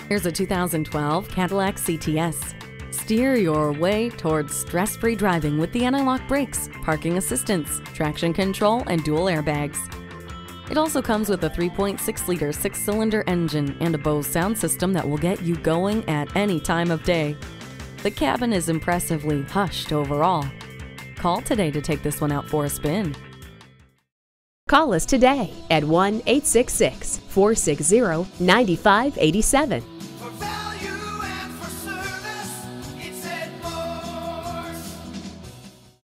Here's a 2012 Cadillac CTS. Steer your way towards stress-free driving with the anti-lock brakes, parking assistance, traction control, and dual airbags. It also comes with a 3.6-liter six-cylinder engine and a Bose sound system that will get you going at any time of day. The cabin is impressively hushed overall. Call today to take this one out for a spin. Call us today at 1-866-460-9587.